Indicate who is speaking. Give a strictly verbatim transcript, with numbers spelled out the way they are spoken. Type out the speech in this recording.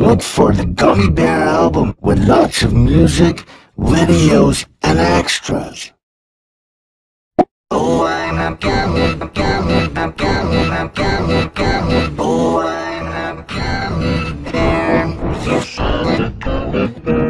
Speaker 1: look for the Gummy Bear album with lots of music, videos, and extras. Oh, I'm a gummy, a gummy, a gummy, a gummy, a gummy. Oh, I'm a gummy bear. Yes, I'm a gummy bear.